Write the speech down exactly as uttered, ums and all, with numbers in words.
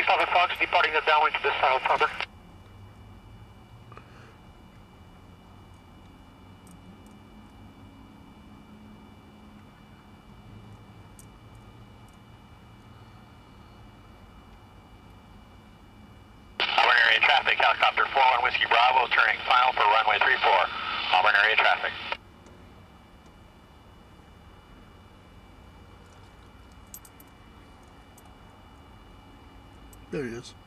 seven Fox, departing the downwind to the south, over. Auburn area traffic, helicopter four one Whiskey Bravo, turning final for runway three four. Auburn area traffic. There he is.